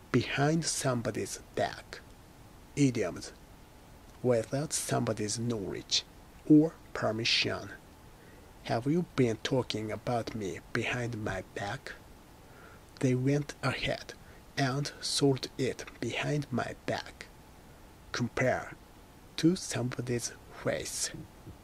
behind somebody's back. Idioms, without somebody's knowledge or permission. Have you been talking about me behind my back? They went ahead and sold it behind my back. Compare to somebody's face.